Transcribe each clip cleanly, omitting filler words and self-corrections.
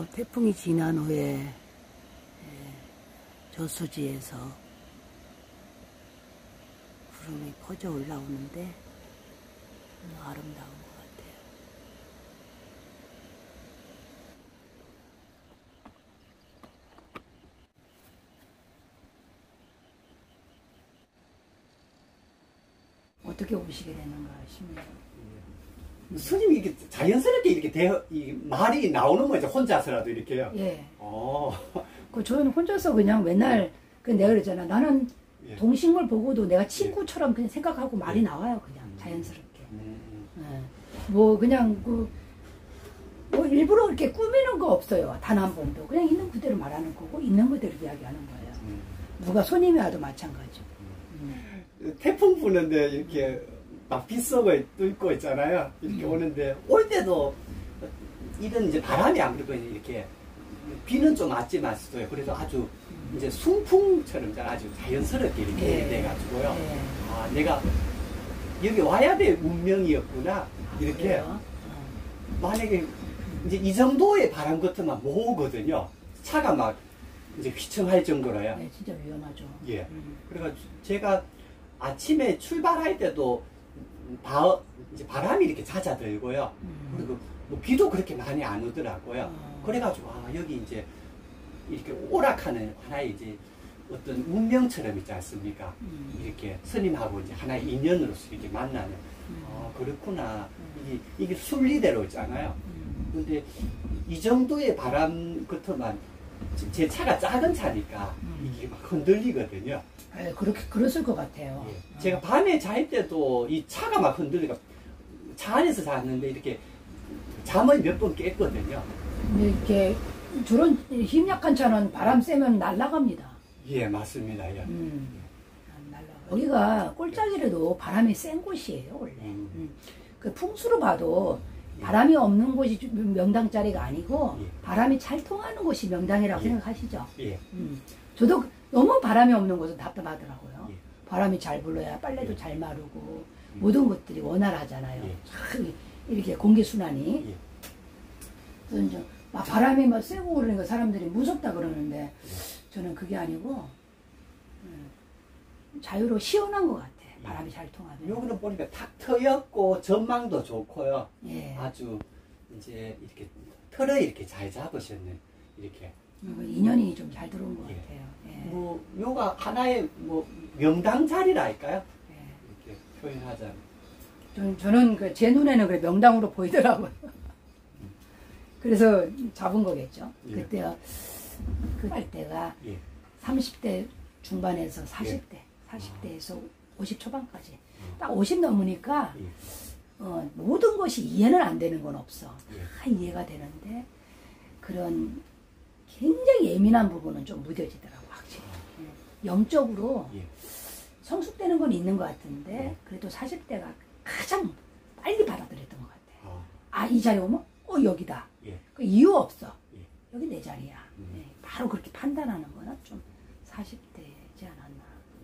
태풍이 지난 후에 저수지에서 구름이 퍼져 올라오는데 너무 아름다운 것 같아요. 어떻게 오시게 되는가 싶네요. 스님이 이렇게 자연스럽게 이렇게 말이 나오는 거죠. 혼자서라도 이렇게요. 예. 저는 혼자서 그냥 맨날 내가 그랬잖아. 나는 예. 동식물 보고도 내가 친구처럼 그냥 생각하고 말이 나와요. 그냥 자연스럽게. 예. 뭐 그냥 뭐 일부러 이렇게 꾸미는 거 없어요. 단 한 번도. 그냥 있는 그대로 말하는 거고 있는 그대로 이야기하는 거예요. 누가 손님이 와도 마찬가지고. 태풍 부는데 이렇게 막 빗속에 뚫고 있잖아요. 이렇게 오는데 올 때도 이런 이제 바람이 안 불고 이렇게 비는 좀 맞지만 있어요. 그래도 아주 이제 순풍처럼 아주 자연스럽게 이렇게 돼가지고요. 아, 내가 여기 와야 될 운명이었구나. 이렇게 만약에 이제 이 정도의 바람 같으면 못 오거든요. 차가 막 이제 휘청할 정도로요. 네, 진짜 위험하죠. 예. 그래가지고 제가 아침에 출발할 때도 이제 바람이 이렇게 잦아들고요. 그리고 뭐 비도 그렇게 많이 안 오더라고요. 그래가지고 여기 이제 이렇게 오락하는 하나의 이제 어떤 운명처럼 있지 않습니까? 이렇게 스님하고 이제 하나의 인연으로서 이렇게 만나는. 그렇구나. 이게 순리대로 있잖아요. 근데 이 정도의 바람 같으면 제 차가 작은 차니까 이게 막 흔들리거든요. 네, 그랬을 것 같아요. 예. 제가 밤에 잘 때도 이 차가 막 흔들리니까 차 안에서 잤는데 이렇게 잠을 몇 번 깼거든요. 이렇게 저런 힘 약한 차는 바람 쐬면 날아갑니다. 예, 맞습니다. 예. 여기가 꼴짝이라도 바람이 센 곳이에요, 원래. 그 풍수로 봐도 바람이 없는 곳이 명당 자리가 아니고 바람이 잘 통하는 곳이 명당이라고 생각하시죠? 예. 저도 너무 바람이 없는 곳은 답답하더라고요. 바람이 잘 불러야 빨래도 잘 마르고 모든 것들이 원활하잖아요. 이렇게 공기순환이. 그래서 이제 막 바람이 막 세고 그러니까 사람들이 무섭다 그러는데 저는 그게 아니고 자유로 시원한 것 같아. 바람이 잘 통하면. 여기는 보니까 탁 트였고 전망도 좋고요. 예. 아주 이제 이렇게 틀을 이렇게 잘 잡으셨는 이렇게. 인연이 좀 잘 들어온 것 같아요. 예. 뭐 요가 하나의 뭐 명당 자리라 할까요? 예. 이렇게 표현하자면. 저는 제 눈에는 그래 명당으로 보이더라고요. 그래서 잡은 거겠죠. 그때가 할 때가 30대 중반에서 40대에서 50 초반까지 딱 50 넘으니까 모든 것이 이해는 안 되는 건 없어. 다 이해가 되는데 그런 굉장히 예민한 부분은 좀 무뎌지더라고 확실히. 영적으로 성숙되는 건 있는 것 같은데 그래도 40대가 가장 빨리 받아들였던 것 같아. 이 자리 오면 여기다. 그 이유 없어. 여기 내 자리야. 바로 그렇게 판단하는 거는 좀 40대지 않았나.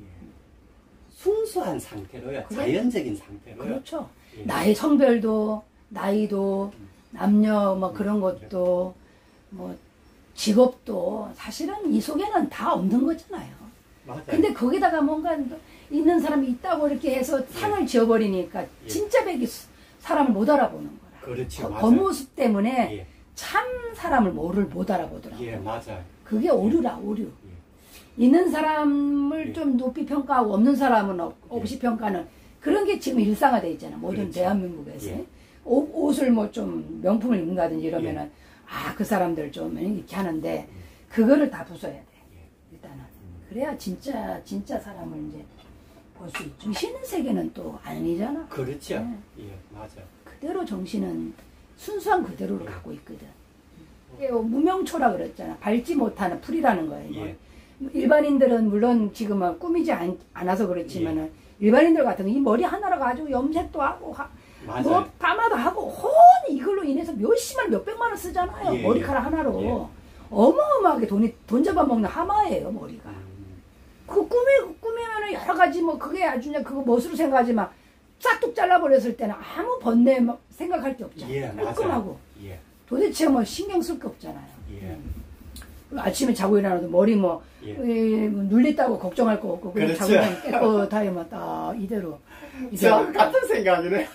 순수한 상태로요. 자연적인 상태로요. 그렇죠. 나의 성별도 나이도 남녀 뭐 그런 것도 뭐 직업도 사실은 이 속에는 다 없는 거잖아요. 맞아요. 근데 거기다가 뭔가 있는 사람이 있다고 이렇게 해서 상을 지어버리니까 진짜 백이 사람을 못 알아보는 거라. 그렇죠. 겉모습 때문에 참 사람을 못 알아보더라고요. 예, 맞아요. 그게 오류라, 오류. 있는 사람을 좀 높이 평가하고 없는 사람은 없이 평가하는 그런 게 지금 일상화되어 있잖아요. 모든 대한민국에서. 옷을 뭐 좀 명품을 입는다든지 이러면은 그 사람들 좀 이렇게 하는데 그거를 다 부숴야 돼. 일단은. 그래야 진짜 사람을 이제 볼 수 있죠. 정신의 세계는 또 아니잖아. 그렇죠. 맞아요. 그대로 정신은 순수한 그대로를 갖고 있거든. 무명초라 그랬잖아. 밟지 못하는 풀이라는 거예요. 일반인들은 물론 지금은 꾸미지 않아서 그렇지만은 일반인들 같은 이 머리 하나로 가지고 염색도 하고 뭐 파마도 하고 이걸로 인해서 몇백만 원 쓰잖아요. 머리카락 하나로. 어마어마하게 돈 잡아먹는 하마예요, 머리가. 그거 꾸미면은 여러 가지 뭐 그게 아주 그냥 그거 멋으로 생각하지만 싹둑 잘라버렸을 때는 아무 번뇌 생각할 게 없잖아. 깔끔하고. 도대체 뭐 신경 쓸 게 없잖아요. 예. 아침에 자고 일어나도 머리 뭐, 예. 뭐 눌렸다고 걱정할 거 없고 그냥 그렇죠. 자고 깨끗하게 막 딱 이대로 저 같은 생각이네요.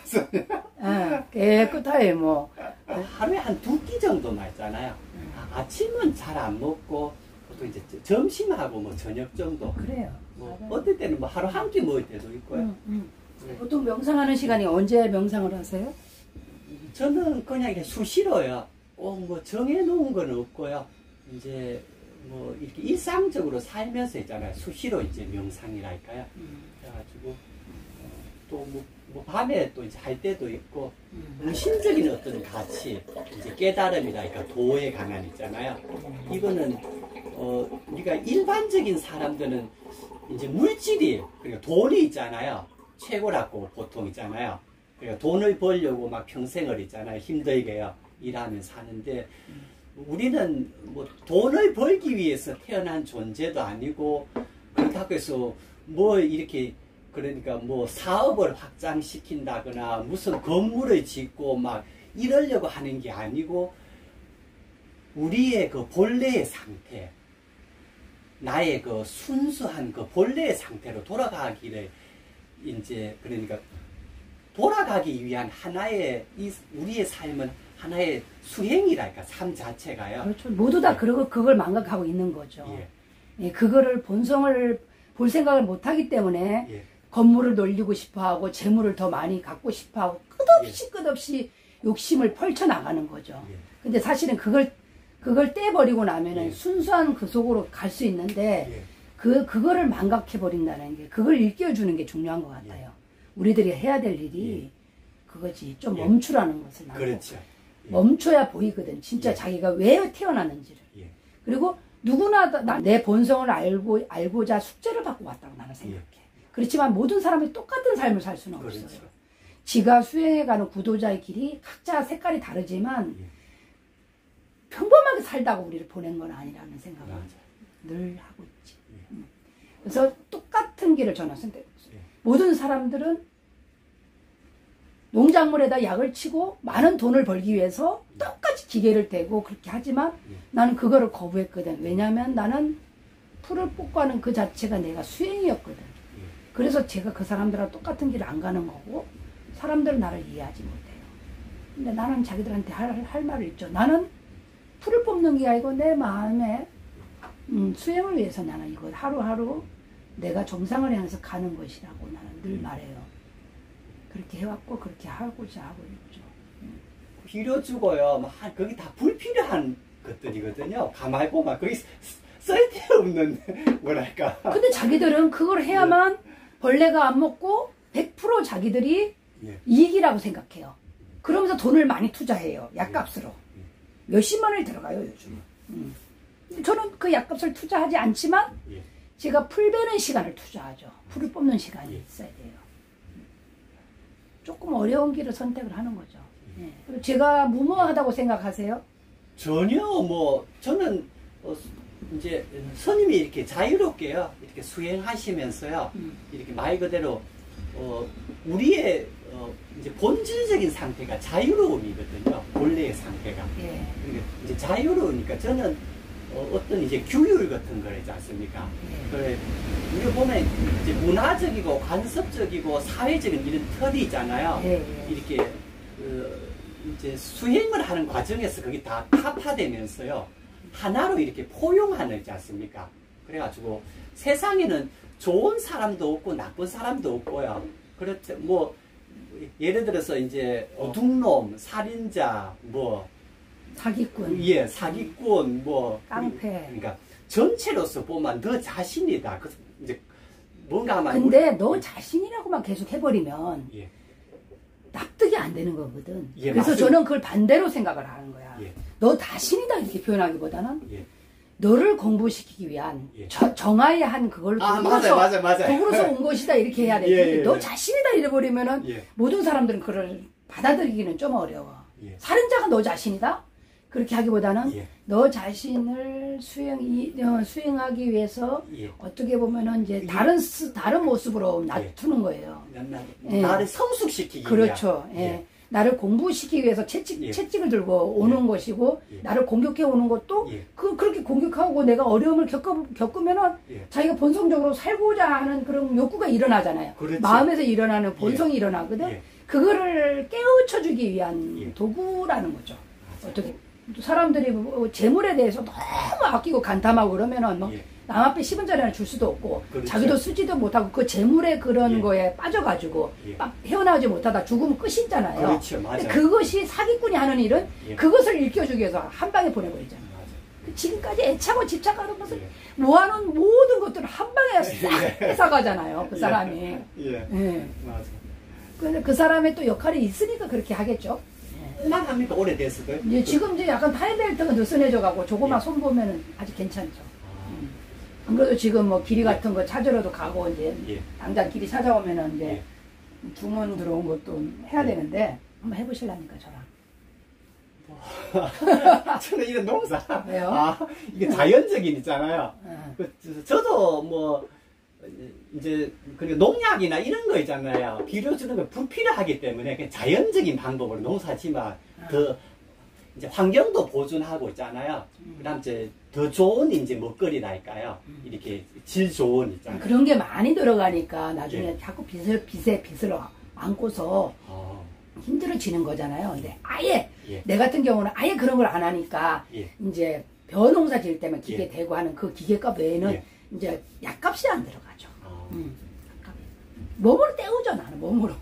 깨끗하게 뭐 하루에 한 2끼 정도만 있잖아요. 아침은 잘 안 먹고 보통 이제 점심하고 뭐 저녁 정도. 그래요. 뭐 어떨 때는 뭐 하루 한 끼 먹을 때도 있고요. 네. 보통 명상하는 시간이 언제 명상을 하세요? 저는 그냥 이렇게 수시로요. 뭐 정해놓은 건 없고요. 이제 뭐 이렇게 일상적으로 살면서 있잖아요. 수시로 이제 명상이랄까요. 그래가지고 또 뭐 밤에 또 이제 할 때도 있고 의심적인 어떤 가치, 이제 깨달음이랄까 도에 관한 있잖아요. 이거는 우리가 일반적인 사람들은 이제 물질이 그러니까 돈이 있잖아요. 최고라고 보통 있잖아요. 그러니까 돈을 벌려고 막 평생을 있잖아요. 힘들게요. 일하면 사는데 우리는 뭐 돈을 벌기 위해서 태어난 존재도 아니고 그렇다고 해서 뭐 이렇게 그러니까 뭐 사업을 확장시킨다거나 무슨 건물을 짓고 막 이러려고 하는 게 아니고 우리의 그 본래의 상태, 나의 그 순수한 그 본래의 상태로 돌아가기를 이제 그러니까 돌아가기 위한 하나의 우리의 삶은 하나의 수행이랄까 삶 자체가요. 그렇죠. 모두 다 그러고 그걸 망각하고 있는 거죠. 예. 예, 그거를 본성을 볼 생각을 못 하기 때문에 예. 건물을 놀리고 싶어하고 재물을 더 많이 갖고 싶어하고 끝없이 욕심을 펼쳐 나가는 거죠. 예. 근데 사실은 그걸 떼버리고 나면은 예. 순수한 그 속으로 갈 수 있는데 예. 그거를 망각해 버린다는 게 그걸 일깨워주는 게 중요한 것 같아요. 우리들이 해야 될 일이 그거지. 좀 예. 멈추라는 것을 나도 그렇죠. 예. 멈춰야 보이거든. 진짜 예. 자기가 왜 태어났는지를. 예. 그리고 누구나 내 본성을 알고자 숙제를 받고 왔다고 나는 생각해. 그렇지만 모든 사람이 똑같은 삶을 살 수는 그렇죠. 없어요. 지가 수행해가는 구도자의 길이 각자 색깔이 다르지만 예. 평범하게 살다가 우리를 보낸 건 아니라는 생각을 맞아요. 늘 하고 있지. 예. 그래서 똑같은 길을 저는 선택했어요. 예. 모든 사람들은 농작물에다 약을 치고 많은 돈을 벌기 위해서 똑같이 기계를 대고 그렇게 하지만 예. 나는 그거를 거부했거든. 왜냐하면 나는 풀을 뽑고 하는 그 자체가 내가 수행이었거든. 예. 그래서 제가 그 사람들하고 똑같은 길을 안 가는 거고 사람들은 나를 이해하지 못해요. 근데 나는 자기들한테 할 말을 있죠. 나는 풀을 뽑는 게 아니고 내 마음에 수행을 위해서 나는 이거 하루하루 내가 정상을 향해서 가는 것이라고 나는 늘 말해요. 그렇게 해왔고 그렇게 하고자 하고 있죠. 필요 주고요. 막 거기 다 불필요한 것들이거든요. 가만히 보면 거기 쓸데없는 뭐랄까. 근데 자기들은 그걸 해야만 벌레가 안 먹고 100% 자기들이 예. 이익이라고 생각해요. 그러면서 돈을 많이 투자해요. 약값으로. 몇십만 원이 들어가요 요즘. 근데 저는 그 약값을 투자하지 않지만 예. 제가 풀 베는 시간을 투자하죠. 풀을 뽑는 시간이 있어야 돼요. 조금 어려운 길을 선택을 하는 거죠. 예. 그리고 제가 무모하다고 생각하세요? 전혀 뭐 저는 이제 스님이 이렇게 자유롭게요. 이렇게 수행하시면서요. 이렇게 말 그대로 우리의 이제 본질적인 상태가 자유로움이거든요. 본래의 상태가. 예. 그러니까 이제 자유로우니까 저는 어떤 이제 규율 같은 거 있지 않습니까? 그래 우리 보면 이제 문화적이고 관습적이고 사회적인 이런 틀이 있잖아요. 이렇게 이제 수행을 하는 과정에서 그게 다 타파되면서요 하나로 이렇게 포용하는 있지 않습니까? 그래가지고 세상에는 좋은 사람도 없고 나쁜 사람도 없고요. 그렇죠. 뭐 예를 들어서 이제 도둑놈, 살인자, 뭐 사기꾼. 예, 사기꾼, 뭐 깡패. 그러니까 전체로서 보면 너 자신이다. 그 이제 뭔가 아마 근데 너 자신이라고만 계속 해버리면 예. 납득이 안 되는 거거든. 예, 그래서 맞습니다. 저는 그걸 반대로 생각을 하는 거야. 예. 너 자신이다 이렇게 표현하기보다는 예. 너를 공부시키기 위한 예. 정화의 한 그걸 맞아요. 도구로서 온 것이다 이렇게 해야 되지. 예, 예, 너 예. 자신이다 이래버리면은 예. 모든 사람들은 그걸 받아들이기는 좀 어려워. 예. 살인자가 너 자신이다? 그렇게 하기보다는 예. 너 자신을 수행하기 위해서 예. 어떻게 보면은 이제 다른 모습으로 낮추는 거예요. 예. 나를 성숙시키기 그렇죠. 위한. 예. 나를 공부시키기 위해서 채찍을 들고 오는 것이고 나를 공격해 오는 것도 그렇게 공격하고 내가 어려움을 겪으면은 자기가 본성적으로 살고자 하는 그런 욕구가 일어나잖아요. 그렇죠. 마음에서 일어나는 본성이 일어나거든. 그거를 깨우쳐주기 위한 도구라는 거죠. 어떻게 사람들이 재물에 대해서 너무 아끼고 간탐하고 그러면은 뭐 남 앞에 10원짜리 하나 줄 수도 없고 그렇죠. 자기도 쓰지도 못하고 그 재물의 그런 거에 빠져가지고 막 헤어나오지 못하다 죽으면 끝이잖아요. 그렇죠. 맞아요. 그것이 사기꾼이 하는 일은 그것을 일깨워주기 위해서 한 방에 보내버리잖아요. 지금까지 애착하고 집착하는 것을 모아놓은 모든 것들을 한 방에 싹 뺏어가잖아요. 그 사람이. 맞아. 근데 그 사람의 또 역할이 있으니까 그렇게 하겠죠. 만 합니까? 오래됐어도? 지금 이제 약간 타이벨트가 느슨해져가고 조그만 손 보면은 아직 괜찮죠. 안 그래도 지금 뭐 길이 같은 거 찾으러도 가고 이제 당장 길이 찾아오면은 이제 주문 들어온 것도 해야 되는데 한번 해보실랍니까 저랑? 저는 이런 농사. 왜요? 이게 자연적인 있잖아요. 저도 뭐 이제 그리고 농약이나 이런 거 있잖아요. 비료 주는 거 불필요하기 때문에 그냥 자연적인 방법으로 농사지만 더 이제 환경도 보존하고 있잖아요. 그다음 이제 더 좋은 이제 먹거리랄까요. 이렇게 질 좋은 있잖아요. 그런 게 많이 들어가니까 나중에 자꾸 빚을 안고서 힘들어지는 거잖아요. 근데 아예 내 같은 경우는 아예 그런 걸 안 하니까 이제 벼농사 지을 때만 기계 대고 하는 그 기계값 외에는 이제 약값이 안 들어가죠. 몸으로 때우죠 나는 몸으로.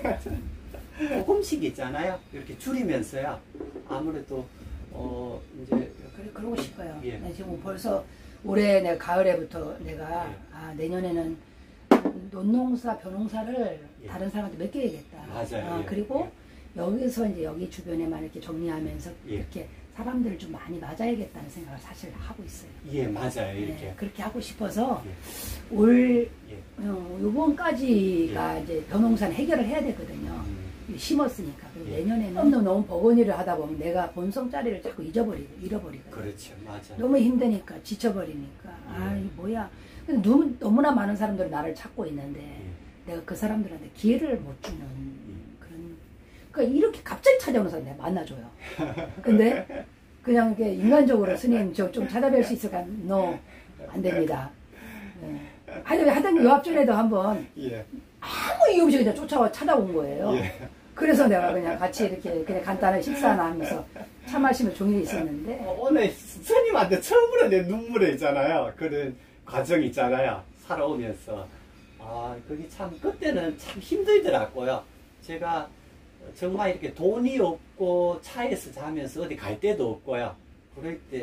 조금씩 있잖아요. 이렇게 줄이면서요. 아무래도 이제 그러고 싶어요. 지금 벌써 올해 내가 가을에부터 내가 내년에는 논농사, 벼농사를 다른 사람한테 맡겨야겠다. 맞아요. 그리고 여기서 이제 여기 주변에만 이렇게 정리하면서 이렇게 사람들을 좀 많이 맞아야겠다는 생각을 사실 하고 있어요. 맞아요. 이렇게. 그렇게 하고 싶어서 올 요번까지가 이제 벼농사는 해결을 해야 되거든요. 심었으니까. 그리고 내년에는 너무 버거니를 하다 보면 내가 본성짜리를 자꾸 잃어버리거든요. 그렇죠. 맞아. 너무 힘드니까, 지쳐버리니까. 이 뭐야. 근데 너무나 많은 사람들이 나를 찾고 있는데, 내가 그 사람들한테 기회를 못 주는 그런. 그러니까 이렇게 갑자기 찾아오는 사람 내가 만나줘요. 근데, 그냥 이렇게 인간적으로 스님 저 좀 찾아뵐 수 있을까? 안 됩니다. 하여튼 요 앞전에도 한번 아무 이유 없이 그냥 찾아온 거예요. 그래서 내가 그냥 같이 이렇게 그냥 간단하게 식사나 하면서 차 마시면 종일이 있었는데 오늘 스님한테 처음으로 내 눈물에 있잖아요. 그런 과정이 있잖아요. 살아오면서 그게 참 그때는 참 힘들더라고요. 제가 정말 이렇게 돈이 없고 차에서 자면서 어디 갈 데도 없고요. 그럴 때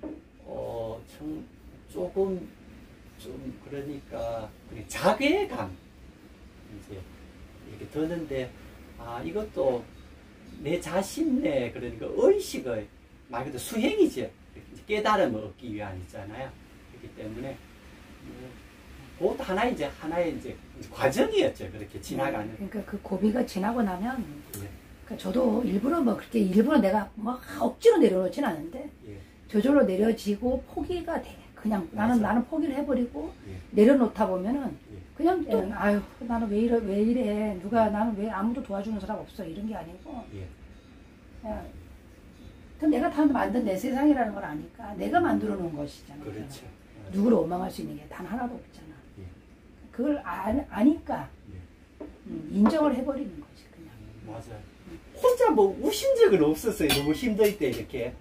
참 조금 좀 그러니까 자괴감 이제 이렇게 드는데 이것도 내 자신의 그러니까 의식을 말 그대로 수행이죠. 깨달음을 얻기 위한 있잖아요. 그렇기 때문에 그것도 하나의 이제 과정이었죠. 그렇게 지나가는. 그러니까 그 고비가 지나고 나면 그러니까 저도 일부러 내가 막 억지로 내려놓진 않은데 저절로 내려지고 포기가 돼. 그냥 나는 포기를 해버리고 내려놓다 보면은 그냥 아유 나는 왜 이래 나는 왜 아무도 도와주는 사람 없어 이런 게 아니고 그냥 내가 다 만든 내 세상이라는 걸 아니까 내가 만들어 놓은 것이잖아. 그렇죠. 누구를 원망할 수 있는 게 단 하나도 없잖아. 그걸 아니까 인정을 해버리는 거지 그냥. 맞아요. 혼자 뭐 우신 적은 없었어요. 너무 힘들 때 이렇게.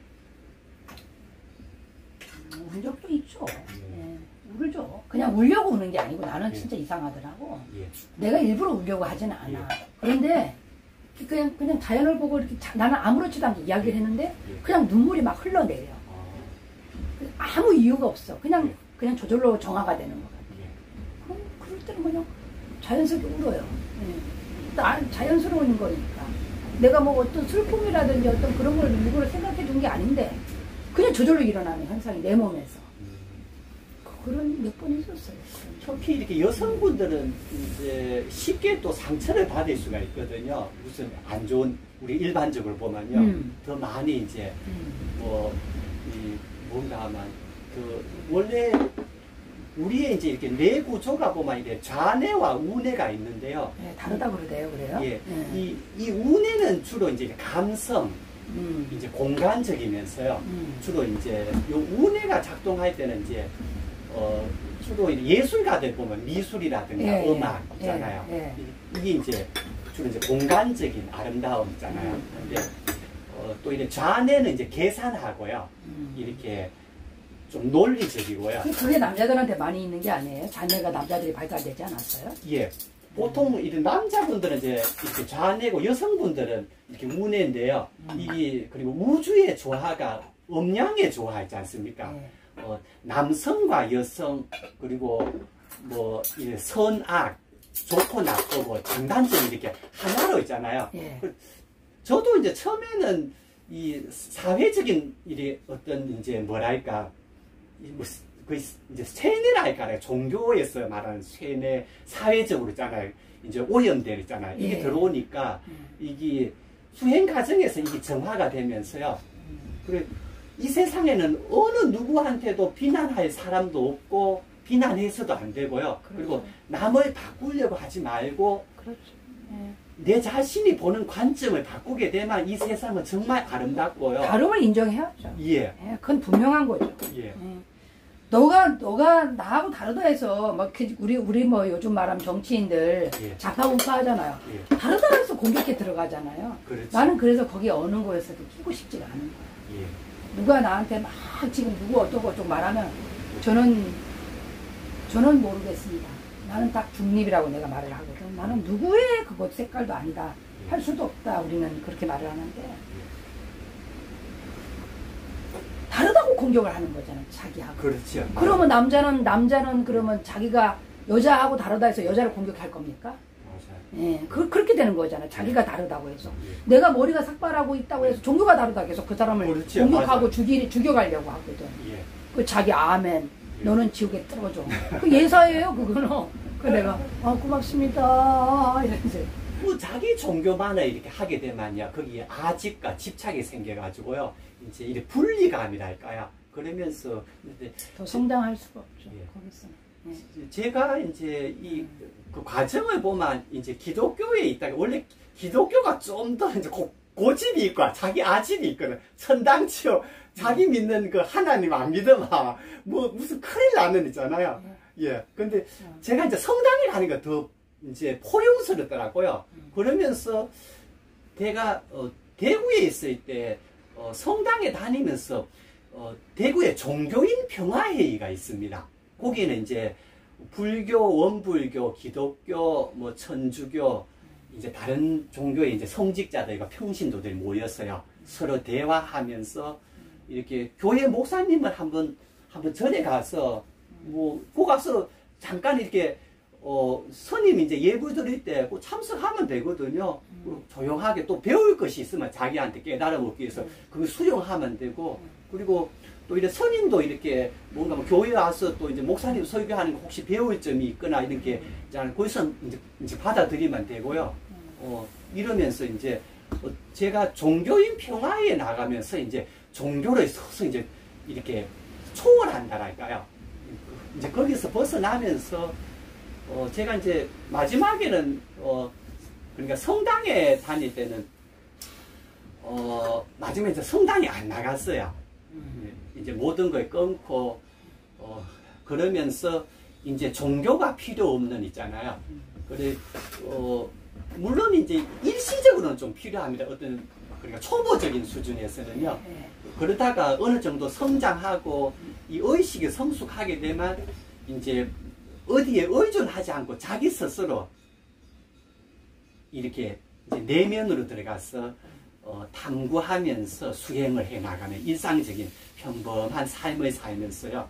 운 적도 있죠. 울죠. 그냥 울려고 우는 게 아니고 나는 진짜 이상하더라고. 내가 일부러 울려고 하지는 않아. 그런데 그냥 자연을 보고 이렇게 나는 아무렇지도 않게 이야기를 했는데 그냥 눈물이 막 흘러내려. 아무 이유가 없어. 그냥 저절로 정화가 되는 것 같아. 그럴 때는 그냥 자연스럽게 울어요. 자연스러운 거니까. 내가 뭐 어떤 슬픔이라든지 어떤 그런 걸 일부러 생각해 둔 게 아닌데 그냥 저절로 일어나는 현상이 내 몸에서. 그런 몇 번 있었어요. 특히 이렇게 여성분들은 이제 쉽게 또 상처를 받을 수가 있거든요. 무슨 안 좋은, 우리 일반적으로 보면요. 더 많이 이제, 뭔가 하면, 원래 우리의 이제 이렇게 뇌 구조가 보면 이제 좌뇌와 우뇌가 있는데요. 네, 다르다 그러대요, 그래요? 예, 네. 이 우뇌는 주로 이제 감성, 이제 공간적이면서요. 주로 이제 요 우뇌가 작동할 때는 이제 주로 예술가들 보면 미술이라든가 예, 음악 있잖아요. 예. 이게 이제 주로 이제 공간적인 아름다움 있잖아요. 근데 또 이제 좌뇌는 이제 계산하고요. 이렇게 좀 논리적이고요. 그게 남자들한테 많이 있는 게 아니에요? 자녀가 남자들이 발달되지 않았어요? 예. 보통 이런 남자분들은 이제 이렇게 좌뇌고 여성분들은 이렇게 우뇌인데요. 이게 그리고 우주의 조화가 음양의 조화 있지 않습니까? 네. 남성과 여성 그리고 뭐 이 선악 좋고 나쁘고 장단점 이렇게 하나로 있잖아요. 예. 저도 이제 처음에는 이 사회적인 일이 어떤 이제 뭐랄까 그 이제 세뇌랄까 종교에서 말하는 세뇌 사회적으로 있잖아요. 이제 오염되어 있잖아요. 이게 예. 들어오니까 이게 수행 과정에서 이게 정화가 되면서요. 그래 이 세상에는 어느 누구한테도 비난할 사람도 없고 비난해서도 안 되고요. 그렇죠. 그리고 남을 바꾸려고 하지 말고 그렇죠. 예. 내 자신이 보는 관점을 바꾸게 되면 이 세상은 정말 아름답고요. 다름을 인정해야죠. 예. 예, 그건 분명한 거죠. 예. 예. 너가 나하고 다르다 해서 막 우리 뭐 요즘 말하면 정치인들 예. 좌파 우파 하잖아요. 예. 다르다 해서 공격해 들어가잖아요. 그렇지. 나는 그래서 거기 어느 거에서도 끼고 싶지가 않은 거야. 예. 누가 나한테 막 지금 누구 어쩌고 저쩌고 말하면 저는 모르겠습니다. 나는 딱 중립이라고 내가 말을 하거든. 나는 누구의 그것 색깔도 아니다. 할 수도 없다. 우리는 그렇게 말을 하는데 다르다고 공격을 하는 거잖아. 자기하고. 그렇죠. 그러면 남자는 그러면 자기가 여자하고 다르다 해서 여자를 공격할 겁니까? 맞아요. 예, 그렇게 되는 거잖아. 자기가 다르다고 해서. 예. 내가 머리가 삭발하고 있다고 해서 종교가 다르다고 해서 그 사람을 그렇죠. 공격하고 맞아요. 죽여가려고 하거든. 예. 그 자기 아멘. 예. 너는 지옥에 떨어져. 그 예사예요, 그거는. 그 내가 고맙습니다. 이러면서. 뭐 자기 종교만을 이렇게 하게 되면요. 거기에 아집과 집착이 생겨가지고요. 이제 이렇게 분리감이랄까요. 그러면서 이제 더 성장할 수가 없죠. 예. 거기서. 예. 제가 이제 그 과정을 보면 이제 기독교에 있다가 원래 기독교가 좀 더 이제 고집이 있고 자기 아집이 있거든. 천당치요. 자기 믿는 그 하나님 안 믿으면 뭐 무슨 큰일 나는 있잖아요. 예. 근데 제가 이제 성당에 가는 거 더 이제 포용스럽더라고요. 그러면서 제가 대구에 있을 때 성당에 다니면서 대구에 종교인 평화회의가 있습니다. 거기에는 이제 불교, 원불교, 기독교, 뭐 천주교, 이제 다른 종교의 이제 성직자들과 평신도들이 모였어요. 서로 대화하면서 이렇게 교회 목사님을 한번 전에 가서 꼭 가서 잠깐 이렇게 스님 이제 예불 드릴 때 꼭 참석하면 되거든요. 조용하게 또 배울 것이 있으면 자기한테 깨달아 먹기 위해서 그거 수용하면 되고, 그리고 또 이렇게 스님도 이렇게 뭔가 뭐 교회 와서 또 이제 목사님 설교하는 거 혹시 배울 점이 있거나 이렇게 거기서 이제 받아들이면 되고요. 이러면서 이제 제가 종교인 평화에 나가면서 이제 종교를 서서 이제 이렇게 초월한다랄까요. 이제 거기서 벗어나면서 제가 이제 마지막에는 그러니까 성당에 다닐 때는 마지막에 이제 성당에 안 나갔어요. 이제 모든 걸 끊고 그러면서 이제 종교가 필요 없는 있잖아요. 그래 물론 이제 일시적으로는 좀 필요합니다. 어떤 그러니까 초보적인 수준에서는요. 그러다가 어느 정도 성장하고 이 의식이 성숙하게 되면 이제 어디에 의존하지 않고 자기 스스로 이렇게 이제 내면으로 들어가서 탐구하면서 수행을 해 나가는 일상적인 평범한 삶을 살면서요.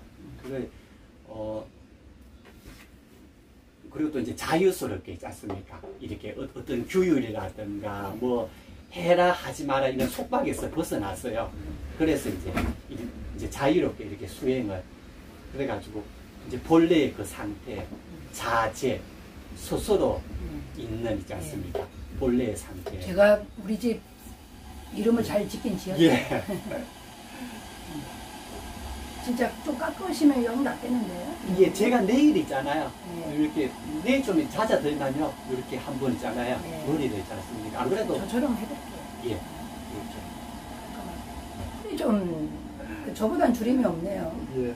그리고 또 이제 자유스럽게 있지 않습니까? 이렇게 어떤 규율이라든가 뭐 해라 하지 마라 이런 속박에서 벗어났어요. 그래서 이제 자유롭게 이렇게 수행을 그래가지고 이제 본래의 그 상태, 자제, 스스로 있는 있지 않습니까? 본래의 상태. 제가 우리 집 이름을 잘 짓긴 지었어요. 예. 진짜 좀 깎으시면 영 낫겠는데요? 이게 제가 내일 있잖아요. 네. 이렇게 내일 좀 잦아들면요. 이렇게 한 번 있잖아요. 네. 머리를 있지 않습니까? 안 그래도 저처럼 해볼게요. 예. 이렇게. 좀 저보단 주름이 없네요. 예.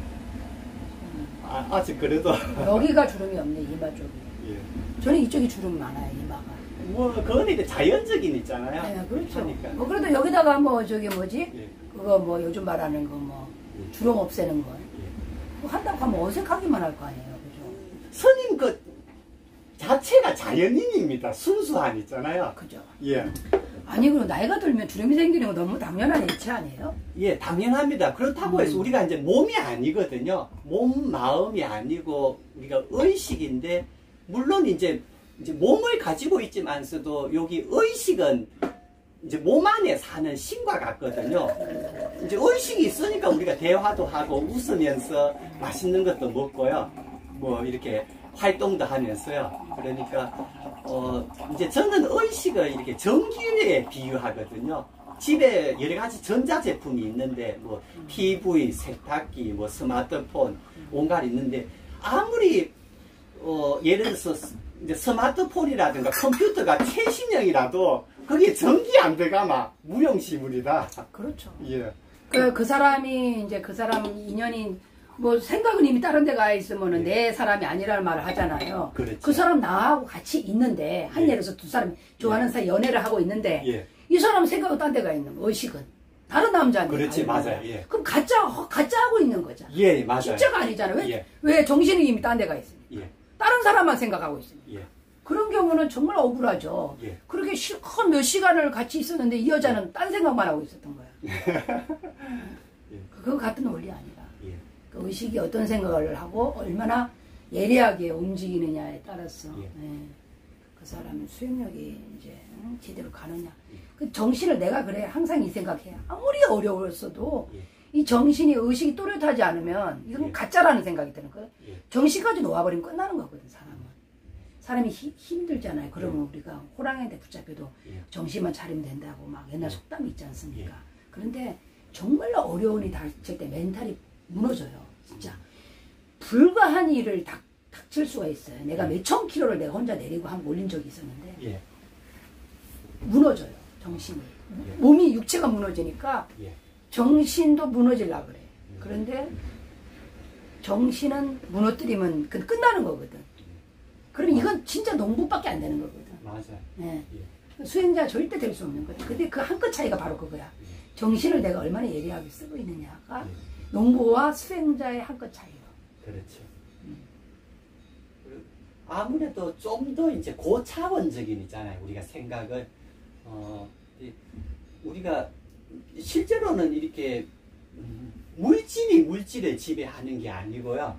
아직 그래도 여기가 주름이 없네, 이마 쪽이. 예. 저는 이쪽이 주름 많아요, 이마가. 뭐 그건 이제 자연적인 있잖아요. 네, 그렇죠. 하니까. 뭐 그래도 여기다가 뭐 저기 뭐지? 예. 그거 뭐 요즘 말하는 거 뭐 주름 없애는 거. 예. 그거 한다고 하면 어색하기만 할 거 아니에요, 그죠? 스님 그 자체가 자연인입니다. 순수한 있잖아요. 그죠? 예. 아니 그리고 나이가 들면 주름이 생기는 거 너무 당연한 일치 아니에요? 예, 당연합니다. 그렇다고 해서 우리가 이제 몸이 아니거든요. 몸, 마음이 아니고 우리가 의식인데, 물론 이제 몸을 가지고 있지만서도 여기 의식은 이제 몸 안에 사는 신과 같거든요. 이제 의식이 있으니까 우리가 대화도 하고 웃으면서 맛있는 것도 먹고요. 뭐 이렇게 활동도 하면서요. 그러니까 이제 저는 의식을 이렇게 전기에 비유하거든요. 집에 여러 가지 전자제품이 있는데 뭐 TV, 세탁기, 뭐 스마트폰 온갖 있는데 아무리 예를 들어서 이제 스마트폰이라든가 컴퓨터가 최신형이라도 거기에 전기 안 들어가면 무용시물이다. 그렇죠. 예. 그 사람이 이제 그 사람 인연이 뭐 생각은 이미 다른 데 가 있으면은 예. 내 사람이 아니라는 말을 하잖아요. 그렇죠. 그 사람 나하고 같이 있는데 한 예. 예를 들어서 두 사람이 좋아하는 사이 연애를 하고 있는데 예. 이 사람 생각은 딴 데가 있는 거, 의식은 다른 남자한테. 그렇지, 가 있는 맞아요. 거야. 예. 그럼 가짜 하고 있는 거잖아. 예, 맞아요. 진짜가 아니잖아. 왜, 예. 왜 정신이 이미 딴 데가 있으니까. 예. 다른 사람만 생각하고 있으니까. 예. 그런 경우는 정말 억울하죠. 예. 그렇게 실컷 몇 시간을 같이 있었는데 이 여자는 딴 생각만 하고 있었던 거야. 예. 그거 같은 원리 아니라. 예. 그 의식이 어떤 생각을 하고 얼마나 예리하게 움직이느냐에 따라서 예. 예. 그 사람의 수행력이 이제 제대로 가느냐. 그 정신을 내가 그래 항상 이 생각해. 아무리 어려웠어도 예. 이 정신이 의식이 또렷하지 않으면 이건 예. 가짜라는 생각이 드는 거예요. 예. 정신까지 놓아버리면 끝나는 거거든 사람은. 사람이 힘들잖아요. 그러면 우리가 호랑이한테 붙잡혀도 예. 정신만 차리면 된다고 막 옛날 예. 속담이 있지 않습니까? 예. 그런데 정말로 어려운 일이 닥칠 때 멘탈이 무너져요. 진짜 불가한 일을 닥칠 수가 있어요. 내가 몇천 킬로를 내가 혼자 내리고 한번 올린 적이 있었는데 예. 무너져요. 정신이. 예. 몸이 육체가 무너지니까 예. 정신도 무너질라 그래. 그런데 정신은 무너뜨리면 끝나는 거거든. 그럼 이건 진짜 농부밖에 안 되는 거거든. 맞아요. 네. 예. 수행자 절대 될 수 없는 거든. 근데 그 한 끗 차이가 바로 그거야. 정신을 내가 얼마나 예리하게 쓰고 있느냐가 예. 농부와 수행자의 한 끗 차이로. 그렇죠. 아무래도 좀 더 이제 고차원적인 있잖아요. 우리가 생각을 우리가 실제로는 이렇게 물질이 물질을 지배하는 게 아니고요.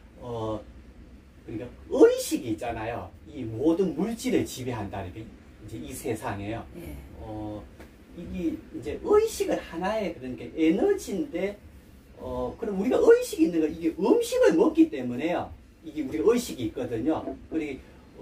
그러니까 의식이 있잖아요. 이 모든 물질을 지배한다는 게 이제 이 세상에요. 예. 이게 이제 의식은 하나의 그러니까 에너지인데 그럼 우리가 의식이 있는 건 이게 음식을 먹기 때문에요. 이게 우리가 의식이 있거든요. 그리고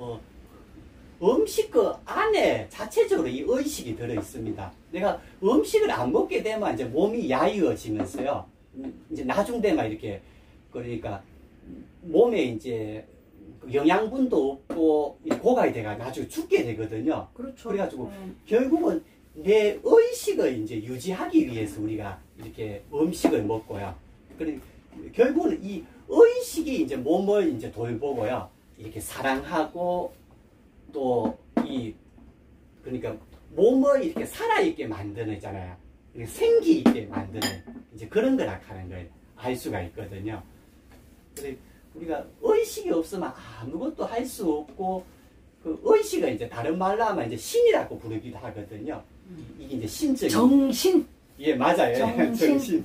음식 그 안에 자체적으로 이 의식이 들어 있습니다. 내가 음식을 안 먹게 되면 이제 몸이 야위어지면서요. 이제 나중 되면 이렇게 그러니까 몸에 이제 영양분도 없고 고갈이 돼가 나중에 죽게 되거든요. 그렇죠. 그래가지고 결국은 내 의식을 이제 유지하기 위해서 우리가 이렇게 음식을 먹고요. 그러니까 결국은 이 의식이 이제 몸을 이제 돌보고요. 이렇게 사랑하고 또 그러니까 몸을 이렇게 살아있게 만드는 있잖아요. 생기 있게 만드는 이제 그런 거라 하는 걸 알 수가 있거든요. 그래 우리가 의식이 없으면 아무것도 할 수 없고 그 의식을 이제 다른 말로 하면 이제 신이라고 부르기도 하거든요. 이게 이제 신적인 정신. 예 맞아요. 정신.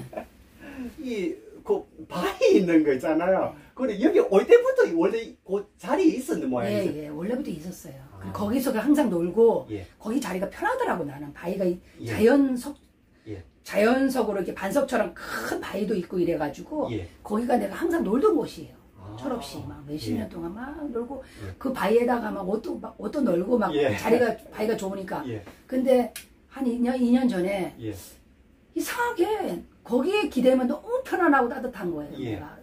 그 바위 있는 거 있잖아요. 그래 여기 올 때부터 원래 그 자리에 있었는 모양이죠. 예, 원래부터 있었어요. 거기서 항상 놀고 예. 거기 자리가 편하더라고 나는. 바위가 예. 자연석으로 이렇게 반석처럼 큰 바위도 있고 이래가지고 예. 거기가 내가 항상 놀던 곳이에요. 아. 철없이 막 몇십 예. 년 동안 막 놀고 예. 그 바위에다가 막 옷도 널고 막 예. 바위가 좋으니까. 예. 근데 한 2년 전에 예. 이상하게 거기에 기대면 너무 편안하고 따뜻한 거예요. 예. 내가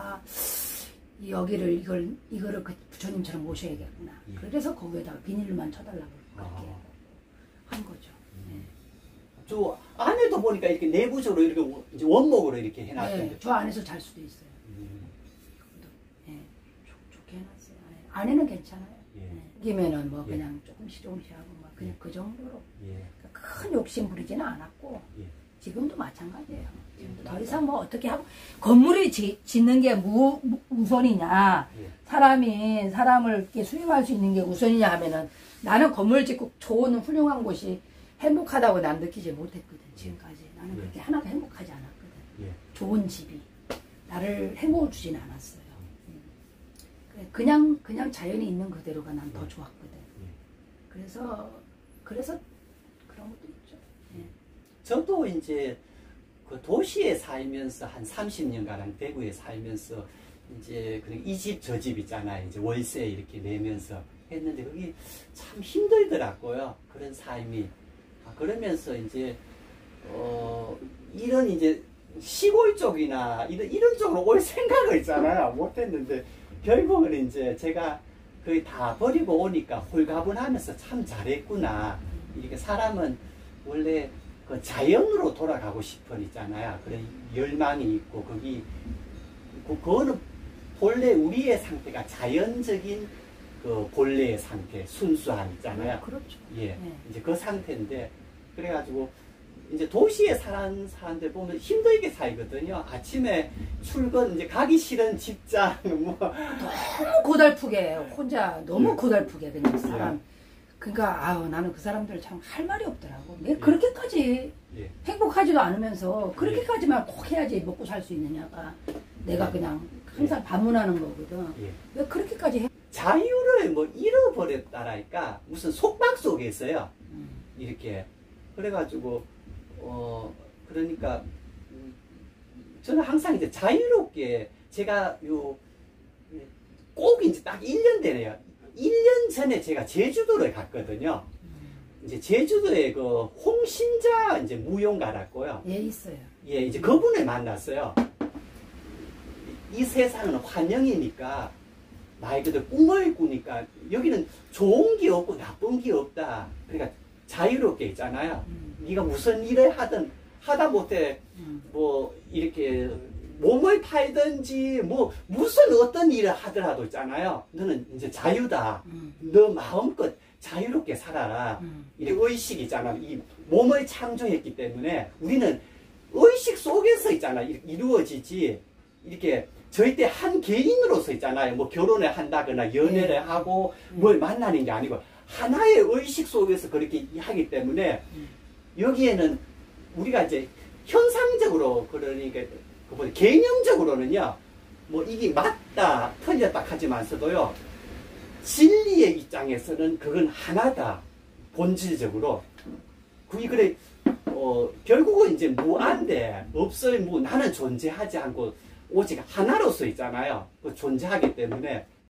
여기를 이거를 그 부처님처럼 모셔야겠구나. 예. 그래서 거기에다가 비닐로만 쳐달라고 그렇게 한 거죠. 저 안에도 보니까 이렇게 내부적으로 이렇게 이제 원목으로 이렇게 해놨던데. 네, 저 안에서 잘 수도 있어요. 네, 좋게 해놨어요. 안에는 괜찮아요. 여기면은 뭐 그냥 조금씩 하고 막 그냥 그 정도로 큰 욕심 부리지는 않았고 지금도 마찬가지예요. 지금도 더 이상 뭐 어떻게 하고 건물이 짓는 게 우선이냐, 사람이 사람을 이렇게 수용할 수 있는 게 우선이냐 하면은 나는 건물 짓고 좋은 훌륭한 곳이 행복하다고 난 느끼지 못했거든. 지금까지 나는 그렇게 하나도 행복하지 않았거든. 좋은 집이 나를 행복을 주진 않았어요. 그냥 자연이 있는 그대로가 난 더 좋았거든. 그래서 그런 것도 있죠. 저도 이제 그 도시에 살면서 한 30년가량 대구에 살면서 이제 이 집 저 집 있잖아요. 이제 월세 이렇게 내면서 했는데 그게 참 힘들더라고요. 그런 삶이. 그러면서 이제 이런 이제 시골 쪽이나 이런 쪽으로 올 생각을 있잖아요. 못했는데 결국은 이제 제가 거의 다 버리고 오니까 홀가분하면서 참 잘했구나. 이렇게 사람은 원래 그 자연으로 돌아가고 싶은 있잖아요. 그런 열망이 있고 그거는 본래 우리의 상태가 자연적인 그 본래의 상태, 순수함 있잖아요. 그렇죠. 이제 그 상태인데 그래가지고 이제 도시에 사는 사람들 보면 힘들게 살거든요. 아침에 출근 이제 가기 싫은 직장 뭐 너무 고달프게 혼자 너무 고달프게 그냥 사람. 그러니까 나는 그 사람들 참 할 말이 없더라고. 왜 그렇게까지 행복하지도 않으면서 그렇게까지만 꼭 해야지 먹고 살 수 있느냐가 내가 그냥 항상 반문하는 거거든. 왜 그렇게까지 해? 자유를 뭐 잃어버렸다랄까 무슨 속박 속에서요. 이렇게 그래가지고 그러니까 저는 항상 이제 자유롭게 제가 꼭 이제 딱 1년 되네요. 1년 전에 제가 제주도를 갔거든요. 이제 제주도에 그 홍신자 이제 무용가라고요. 있어요. 이제 그분을 만났어요. 이 세상은 환영이니까 말 그대로 꿈을 꾸니까 여기는 좋은 게 없고 나쁜 게 없다. 그러니까 자유롭게 있잖아요. 네가 무슨 일을 하든 하다 못해 뭐 이렇게 몸을 팔든지 뭐 무슨 어떤 일을 하더라도 있잖아요. 너는 이제 자유다. 너 마음껏 자유롭게 살아라. 이렇게 의식이 있잖아. 이 몸을 창조했기 때문에 우리는 의식 속에서 있잖아. 이루어지지. 이렇게 절대 한 개인으로서 있잖아요. 뭐 결혼을 한다거나 연애를 하고 뭘 만나는 게 아니고 하나의 의식 속에서 그렇게 하기 때문에 여기에는 우리가 이제 현상적으로 그러니까 개념적으로는요. 뭐 이게 맞다 틀렸다 하지만서도요. 진리의 입장에서는 그건 하나다. 본질적으로. 그게 그래 결국은 이제 무한데 없을 무 나는 존재하지 않고 오직 하나로서 있잖아요. 그 존재하기 때문에